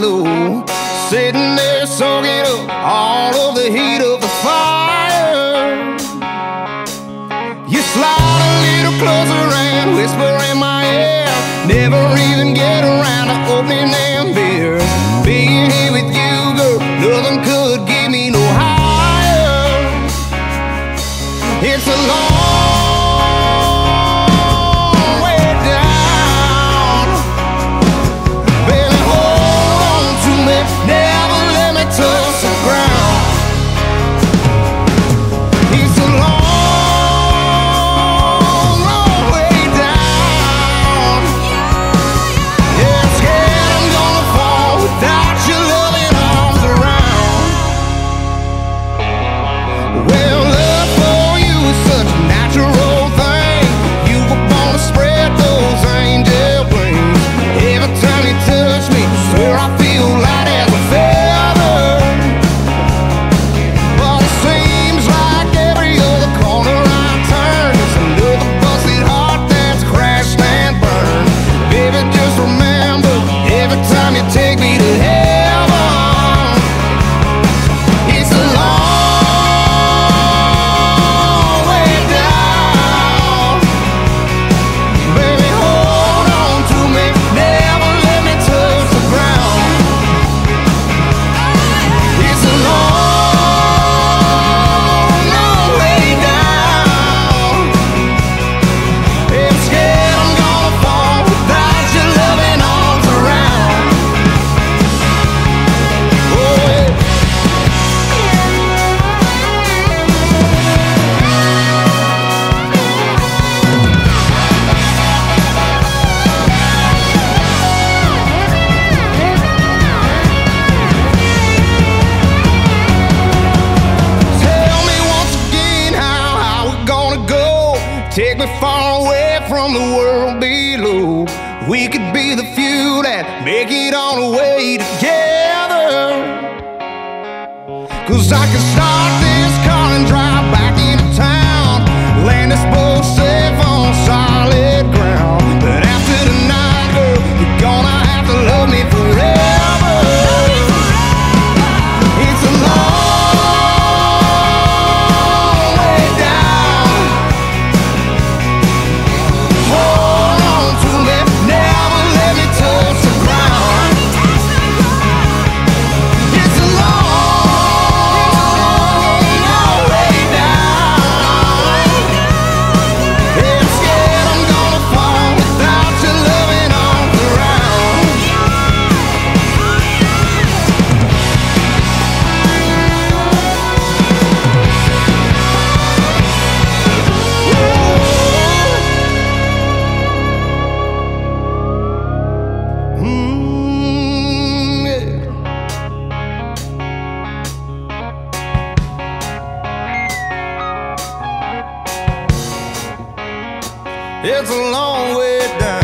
below, sitting there soaking up all of the heat of the fire. You slide a little closer and whisper in my ear, never even get around to opening them beers. Being here with you, girl, nothing could get me no higher. It's a long way down. Baby, hold on to me, never let me touch the ground. It's a long, long way down. Yeah, I'm scared I'm gonna fall without your loving arms around. Well, love for you is such a natural thing. You were born to spread those angel wings. Every time you touch me, swear I feel light as a feather. But it seems like every other corner I turn is another busted heart that's crashed and burned. Baby, just remember, every time you take me to heaven, it's a long way down. Baby, hold on to me, never let me touch the ground. It's a long, long way down. I'm scared I'm gonna fall without your loving arms around. Oh, yeah. Tell me once again how we're gonna go. Take me far away from the world below. We could be the few that make it all the way together. 'Cause I can start this car and drive back into town, land us both safe on solid ground. But after tonight, girl, you're gonna have to love me forever. It's a long way down. Hold on to me, never let me touch the ground. It's a long, long way down. I'm scared I'm gonna fall without your loving arms around. Yeah. It's a long way down.